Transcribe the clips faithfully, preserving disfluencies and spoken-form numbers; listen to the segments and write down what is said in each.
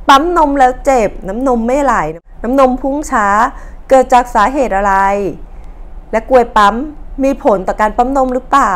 ปั๊มนมแล้วเจ็บน้ำนมไม่ไหลน้ำนมพุ่งช้าเกิดจากสาเหตุอะไรและกล้วยปั๊มมีผลต่อการปั๊มนมหรือเปล่า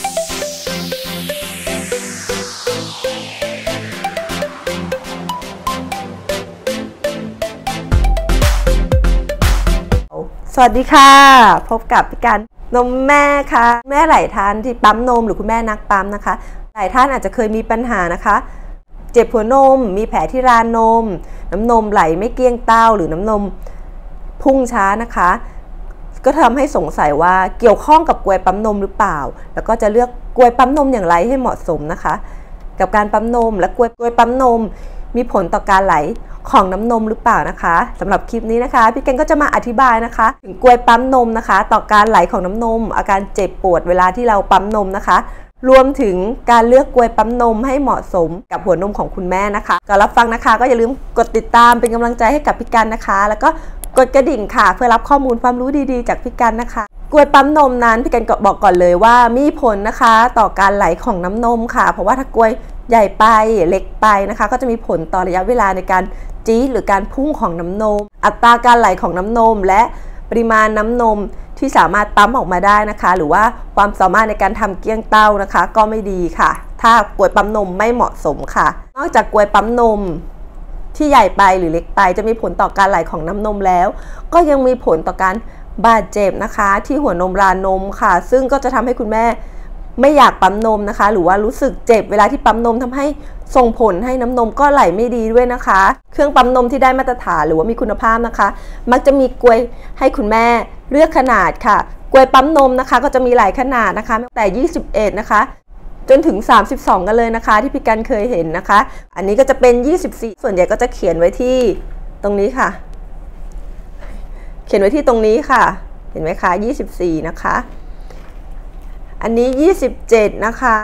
สวัสดีค่ะพบกับพี่การนมแม่ค่ะแม่หลายท่านที่ปั๊มนมหรือคุณแม่นักปั๊มนะคะหลายท่านอาจจะเคยมีปัญหานะคะเจ็บหัวนมมีแผลที่รานนมน้ำนมไหลไม่เกลี้ยงเต้าหรือน้ำนมพุ่งช้านะคะก็ทำให้สงสัยว่าเกี่ยวข้องกับกล้วยปั๊มนมหรือเปล่าแล้วก็จะเลือกกล้วยปั๊มนมอย่างไรให้เหมาะสมนะคะกับการปั๊มนมและกล้วยกล้วยปั๊มนมมีผลต่อการไหลของน้ำนมหรือเปล่านะคะสำหรับคลิปนี้นะคะพี่เก่งก็จะมาอธิบายนะคะถึงกล้วยปั๊มนมนะคะต่อการไหลของน้ำนมอาการเจ็บปวดเวลาที่เราปั๊มนมนะคะรวมถึงการเลือกกล้วยปั๊มนมให้เหมาะสมกับหัวนมของคุณแม่นะคะก่อนรับฟังนะคะก็อย่าลืมกดติดตามเป็นกำลังใจให้กับพี่กันนะคะแล้วก็กดกระดิ่งค่ะเพื่อรับข้อมูลความรู้ดีๆจากพี่กันนะคะกล้วยปั๊มนมนั้นพี่กันบอกก่อนเลยว่ามีผลนะคะต่อการไหลของน้ำนมค่ะเพราะว่าถ้ากล้วยใหญ่ไปเล็กไปนะคะก็จะมีผลต่อระยะเวลาในการจี๊ดหรือการพุ่งของน้ำนมอัตราการไหลของน้ำนมและปริมาณน้ำนมที่สามารถปั๊มออกมาได้นะคะหรือว่าความสามารถในการทำเกลี้ยงเต้านะคะก็ไม่ดีค่ะถ้ากล้วยปั๊มนมไม่เหมาะสมค่ะนอกจากกล้วยปั๊มนมที่ใหญ่ไปหรือเล็กไปจะมีผลต่อการไหลของน้ำนมแล้วก็ยังมีผลต่อการบาดเจ็บนะคะที่หัวนมรานมค่ะซึ่งก็จะทำให้คุณแม่ไม่อยากปั๊มนมนะคะหรือว่ารู้สึกเจ็บเวลาที่ปั๊มนมทำให้ส่งผลให้น้ำนมก็ไหลไม่ดีด้วยนะคะเครื่องปั๊มนมที่ได้มาตรฐานหรือว่ามีคุณภาพนะคะมักจะมีกล้วยให้คุณแม่เลือกขนาดค่ะกล้วยปั๊มนมนะคะก็จะมีหลายขนาดนะคะตั้งแต่ยี่สิบเอ็ดนะคะจนถึงสามสิบสองกันเลยนะคะที่พี่กันเคยเห็นนะคะอันนี้ก็จะเป็นยี่สิบสี่ส่วนใหญ่ก็จะเขียนไว้ที่ตรงนี้ค่ะเขียนไว้ที่ตรงนี้ค่ะเห็นไหมคะยี่สิบสี่นะคะอันนี้ยี่สิบเจ็ดนะคะ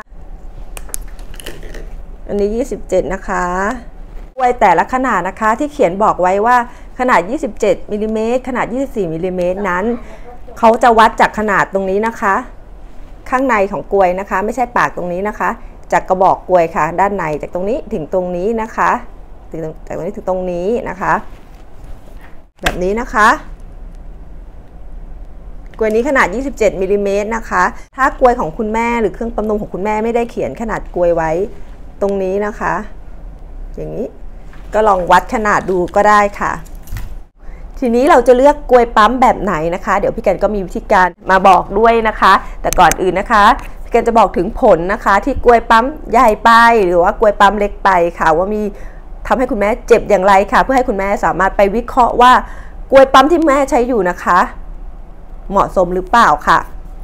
อันนี้ยี่สิบเจ็ดนะคะกล้วยแต่ละขนาดนะคะที่เขียนบอกไว้ว่าขนาดยี่สิบเจ็ดมิลลิเมตรขนาดยี่สิบสี่มิลลิเมตรนั้นเขาจะวัดจากขนาดตรงนี้นะคะข้างในของกล้วยนะคะไม่ใช่ปากตรงนี้นะคะจากกระบอกกล้วยค่ะด้านในจากตรงนี้ถึงตรงนี้นะคะถึงจากตรงนี้ถึงตรงนี้นะคะแบบนี้นะคะกล้วยนี้ขนาดยี่สิบเจ็ดมิลลิเมตรนะคะถ้ากล้วยของคุณแม่หรือเครื่องปั๊มนมของคุณแม่ไม่ได้เขียนขนาดกล้วยไว้ตรงนี้นะคะอย่างนี้ก็ลองวัดขนาดดูก็ได้ค่ะทีนี้เราจะเลือกกล้วยปั๊มแบบไหนนะคะเดี๋ยวพี่กันก็มีวิธีการมาบอกด้วยนะคะแต่ก่อนอื่นนะคะพี่กันจะบอกถึงผลนะคะที่กล้วยปั๊มใหญ่ไปหรือว่ากล้วยปั๊มเล็กไปค่ะว่ามีทำให้คุณแม่เจ็บอย่างไรค่ะเพื่อให้คุณแม่สามารถไปวิเคราะห์ว่ากล้วยปั๊มที่แม่ใช้อยู่นะคะเหมาะสมหรือเปล่าค่ะ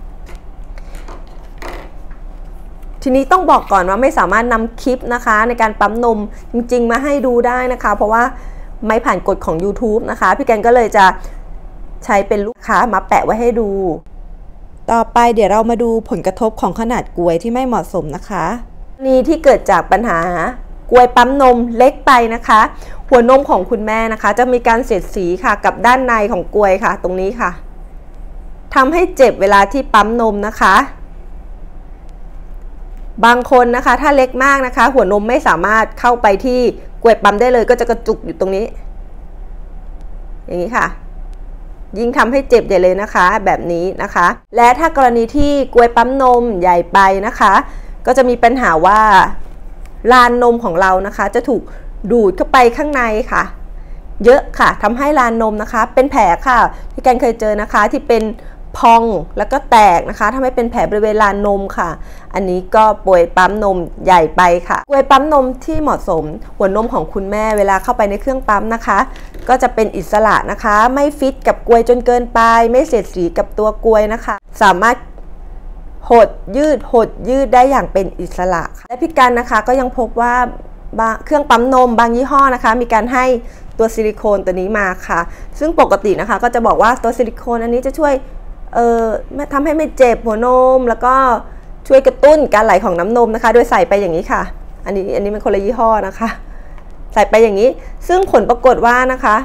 ทีนี้ต้องบอกก่อนว่าไม่สามารถนำคลิปนะคะในการปั๊มนมจริงๆมาให้ดูได้นะคะเพราะว่าไม่ผ่านกฎของ ยูทูบ นะคะพี่แกนก็เลยจะใช้เป็นลูกค้ามาแปะไว้ให้ดูต่อไปเดี๋ยวเรามาดูผลกระทบของขนาดกล้วยที่ไม่เหมาะสมนะคะนี่ที่เกิดจากปัญหากล้วยปั๊มนมเล็กไปนะคะหัวนมของคุณแม่นะคะจะมีการเสียดสีค่ะกับด้านในของกล้วยค่ะตรงนี้ค่ะทำให้เจ็บเวลาที่ปั๊มนมนะคะบางคนนะคะถ้าเล็กมากนะคะหัวนมไม่สามารถเข้าไปที่กล้วยปั๊มได้เลยก็จะกระจุกอยู่ตรงนี้อย่างนี้ค่ะยิ่งทำให้เจ็บใหญ่เลยนะคะแบบนี้นะคะและถ้ากรณีที่กล้วยปั๊มนมใหญ่ไปนะคะก็จะมีปัญหาว่าลานนมของเรานะคะจะถูกดูดเข้าไปข้างในค่ะเยอะค่ะทำให้ลานนมนะคะเป็นแผลค่ะที่แกนเคยเจอนะคะที่เป็นพองแล้วก็แตกนะคะทำให้เป็นแผลบริเวณลานนมค่ะอันนี้ก็ป่วยปั๊มนมใหญ่ไปค่ะกล้วยปั๊มนมที่เหมาะสมหัวนมของคุณแม่เวลาเข้าไปในเครื่องปั๊มนะคะก็จะเป็นอิสระนะคะไม่ฟิตกับกล้วยจนเกินไปไม่เสียดสีกับตัวกล้วยนะคะสามารถหดยืดหดยืดได้อย่างเป็นอิสระและพี่กันนะคะก็ยังพบว่าเครื่องปั๊มนมบางยี่ห้อนะคะมีการให้ตัวซิลิโคนตัวนี้มาค่ะซึ่งปกตินะคะก็จะบอกว่าตัวซิลิโคนอันนี้จะช่วยเอ่อทำให้ไม่เจ็บหัวนมแล้วก็ช่วยกระตุ้นการไหลของน้ำนมนะคะโดยใส่ไปอย่างนี้ค่ะอันนี้อันนี้เป็นคนละยี่ห้อนะคะใส่ไปอย่างนี้ซึ่งผลปรากฏว่านะคะ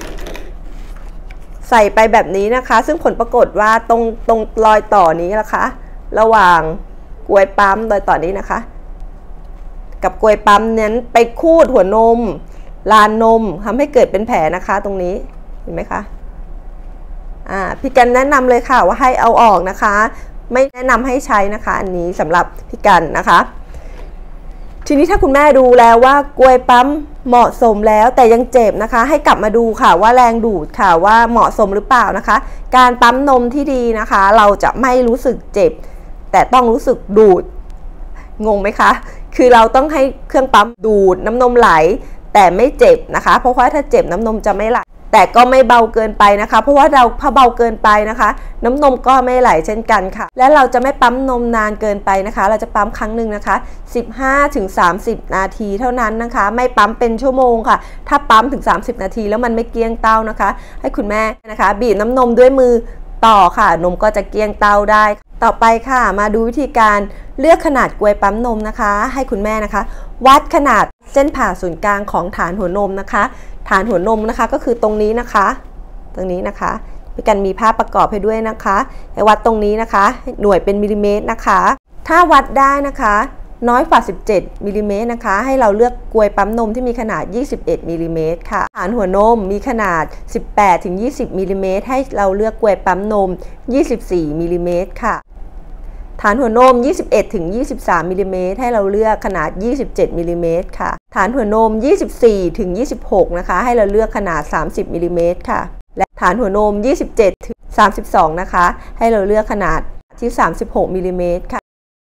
ใส่ไปแบบนี้นะคะซึ่งผลปรากฏว่าตรงตรงรอยต่อนี้นะคะระหว่างกล้วยปั๊มรอยต่อนี้นะคะกับกล้วยปั๊มนั้นไปคูดหัวนมลานนมทำให้เกิดเป็นแผลนะคะตรงนี้เห็นไหมคะอ่าพี่กันแนะนำเลยค่ะว่าให้เอาออกนะคะไม่แนะนำให้ใช้นะคะอันนี้สำหรับพี่กันนะคะทีนี้ถ้าคุณแม่ดูแล้วว่ากล้วยปั๊มเหมาะสมแล้วแต่ยังเจ็บนะคะให้กลับมาดูค่ะว่าแรงดูดค่ะว่าเหมาะสมหรือเปล่านะคะการปั๊มนมที่ดีนะคะเราจะไม่รู้สึกเจ็บแต่ต้องรู้สึกดูดงงไหมคะคือเราต้องให้เครื่องปั๊มดูดน้ำนมไหลแต่ไม่เจ็บนะคะเพราะว่าถ้าเจ็บน้ำนมจะไม่ไหลแต่ก็ไม่เบาเกินไปนะคะเพราะว่าเราพอเบาเกินไปนะคะน้ำนมก็ไม่ไหลเช่นกันค่ะและเราจะไม่ปั๊มนมนานเกินไปนะคะเราจะปั๊มครั้งหนึ่งนะคะ สิบห้าถึงสามสิบ นาทีเท่านั้นนะคะไม่ปั๊มเป็นชั่วโมงค่ะถ้าปั๊มถึงสามสิบนาทีแล้วมันไม่เกลี้ยงเต้านะคะให้คุณแม่นะคะบีบน้ำนมด้วยมือต่อค่ะนมก็จะเกลี้ยงเต้าได้ต่อไปค่ะมาดูวิธีการเลือกขนาดกล้วยปั๊มนมนะคะให้คุณแม่นะคะวัดขนาดเส้นผ่าศูนย์กลางของฐานหัวนมนะคะฐานหัวนมนะคะก็คือตรงนี้นะคะตรงนี้นะคะพี่กันมีภาพประกอบให้ด้วยนะคะให้วัดตรงนี้นะคะหน่วยเป็นมิลลิเมตรนะคะถ้าวัดได้นะคะน้อยกว่าสิบเจ็ดมิลลิเมตรนะคะให้เราเลือกกล้วยปั๊มนมที่มีขนาดยี่สิบเอ็ดมิลลิเมตรค่ะฐานหัวนมมีขนาดสิบแปดถึงยี่สิบมิลลิเมตรให้เราเลือกกล้วยปั๊มนมยี่สิบสี่มิลลิเมตรค่ะฐานหัวนม ยี่สิบเอ็ดถึงยี่สิบสาม มิลลิเมตรให้เราเลือกขนาด ยี่สิบเจ็ด มิลลิเมตรค่ะฐานหัวนม ยี่สิบสี่ถึงยี่สิบหก นะคะให้เราเลือกขนาด สามสิบ มิลลิเมตรค่ะและฐานหัวนม ยี่สิบเจ็ดถึงสามสิบสอง นะคะให้เราเลือกขนาดที่ สามสิบหก มิลลิเมตรค่ะ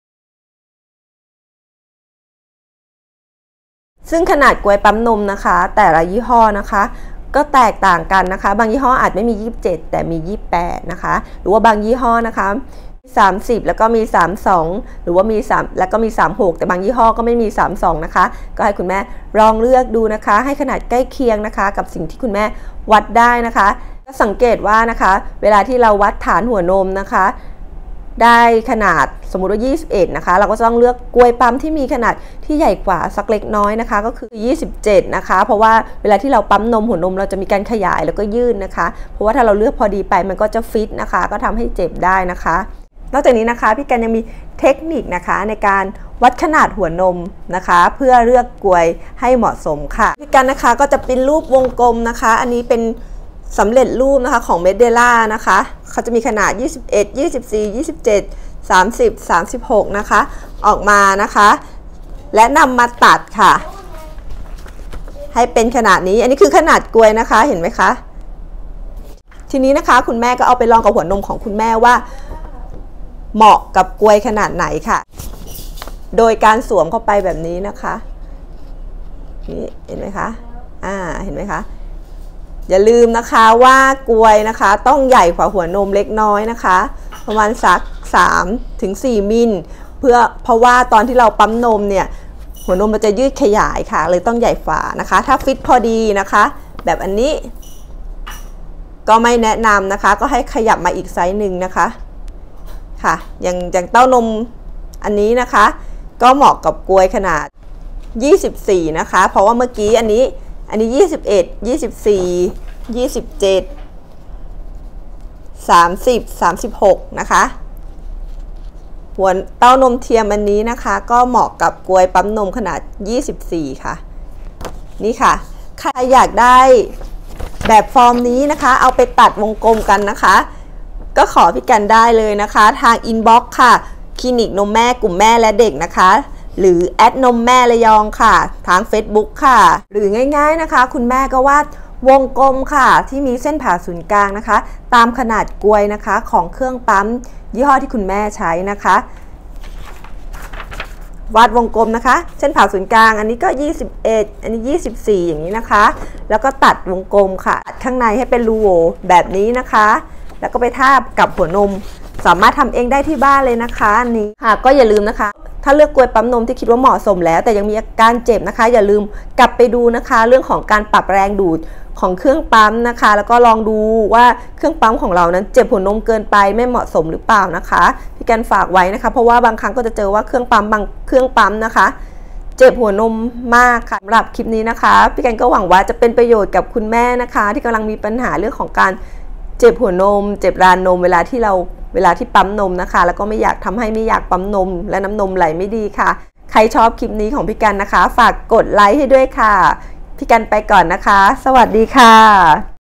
ซึ่งขนาดกล้วยปั๊มนมนะคะแต่ละยี่ห้อนะคะก็แตกต่างกันนะคะบางยี่ห้ออาจไม่มียี่สิบเจ็ดแต่มียี่สิบแปดนะคะหรือว่าบางยี่ห้อนะคะสามสิบแล้วก็มีสามสิบสองหรือว่ามีสามแล้วก็มีสามสิบหกแต่บางยี่ห้อก็ไม่มีสามสิบสองนะคะก็ให้คุณแม่ลองเลือกดูนะคะให้ขนาดใกล้เคียงนะคะกับสิ่งที่คุณแม่วัดได้นะคะก็สังเกตว่านะคะเวลาที่เราวัดฐานหัวนมนะคะได้ขนาดสมมุติว่ายี่สิบเอ็ดนะคะเราก็จะต้องเลือกกล้วยปั๊มที่มีขนาดที่ใหญ่กว่าสักเล็กน้อยนะคะก็คือยี่สิบเจ็ดนะคะเพราะว่าเวลาที่เราปั๊มนมหัวนมเราจะมีการขยายแล้วก็ยืดนะคะเพราะว่าถ้าเราเลือกพอดีไปมันก็จะฟิตนะคะก็ทำให้เจ็บได้นะคะนอกจากนี้นะคะพี่กันยังมีเทคนิคนะคะในการวัดขนาดหัวนมนะคะเพื่อเลือกกล้วยให้เหมาะสมค่ะพี่กันนะคะก็จะเป็นรูปวงกลมนะคะอันนี้เป็นสำเร็จรูปนะคะของเมดเดล่านะคะเขาจะมีขนาดยี่สิบเอ็ด ยี่สิบสี่ ยี่สิบเจ็ด สามสิบ สามสิบหกนะคะออกมานะคะและนำมาตัดค่ะให้เป็นขนาดนี้อันนี้คือขนาดกล้วยนะคะเห็นไหมคะทีนี้นะคะคุณแม่ก็เอาไปลองกับหัวนมของคุณแม่ว่าเหมาะกับกล้วยขนาดไหนค่ะโดยการสวมเข้าไปแบบนี้นะคะนี่เห็นไหมคะอ่าเห็นไหมคะอย่าลืมนะคะว่ากล้วยนะคะต้องใหญ่กว่าหัวนมเล็กน้อยนะคะประมาณสัก สามถึงสี่ มิลเพื่อเพราะว่าตอนที่เราปั๊มนมเนี่ยหัวนมมันจะยืดขยายค่ะเลยต้องใหญ่กว่านะคะถ้าฟิตพอดีนะคะแบบอันนี้ก็ไม่แนะนำนะคะก็ให้ขยับมาอีกไซส์หนึ่งนะคะค่ะอย่างอย่างเต้านมอันนี้นะคะก็เหมาะกับกล้วยขนาดยี่สิบสี่นะคะเพราะว่าเมื่อกี้อันนี้อันนี้ยี่สิบเอ็ด ยี่สิบสี่ ยี่สิบเจ็ด สามสิบ สามสิบหกนะคะหัวเต้านมเทียมอันนี้นะคะก็เหมาะกับกล้วยปั๊มนมขนาดยี่สิบสี่ค่ะนี่ค่ะใครอยากได้แบบฟอร์มนี้นะคะเอาไปตัดวงกลมกันนะคะก็ขอพี่กันได้เลยนะคะทางอินบ็อกซ์ค่ะคลินิกนมแม่กลุ่มแม่และเด็กนะคะหรือแอดนมแม่ระยองค่ะทาง Facebook ค่ะหรือง่ายๆนะคะคุณแม่ก็วาดวงกลมค่ะที่มีเส้นผ่าศูนย์กลางนะคะตามขนาดกล้วยนะคะของเครื่องปั๊มยี่ห้อที่คุณแม่ใช้นะคะวาดวงกลมนะคะเส้นผ่าศูนย์กลางอันนี้ก็ยี่สิบเอ็ดอันนี้ยี่สิบสี่อย่างนี้นะคะแล้วก็ตัดวงกลมค่ะตัดข้างในให้เป็นรูโหว่แบบนี้นะคะแล้วก็ไปทาบกับหัวนมสามารถทำเองได้ที่บ้านเลยนะคะอันนี้ค่ะก็อย่าลืมนะคะถ้าเลือกกล้วยปั๊มนมที่คิดว่าเหมาะสมแล้วแต่ยังมีอาการเจ็บนะคะอย่าลืมกลับไปดูนะคะเรื่องของการปรับแรงดูดของเครื่องปั๊มนะคะแล้วก็ลองดูว่าเครื่องปั๊มของเรานั้นเจ็บหัวนมเกินไปไม่เหมาะสมหรือเปล่านะคะพี่กันฝากไว้นะคะเพราะว่าบางครั้งก็จะเจอว่าเครื่องปั๊มบางเครื่องปั๊มนะคะเจ็บหัวนมมากค่ะสำหรับคลิปนี้นะคะพี่กันก็หวังว่าจะเป็นประโยชน์กับคุณแม่นะคะที่กำลังมีปัญหาเรื่องของการเจ็บหัวนมเจ็บรานนมเวลาที่เราเวลาที่ปั๊มนมนะคะแล้วก็ไม่อยากทำให้ไม่อยากปั๊มนมและน้ำนมไหลไม่ดีค่ะใครชอบคลิปนี้ของพี่กันนะคะฝากกดไลค์ให้ด้วยค่ะพี่กันไปก่อนนะคะสวัสดีค่ะ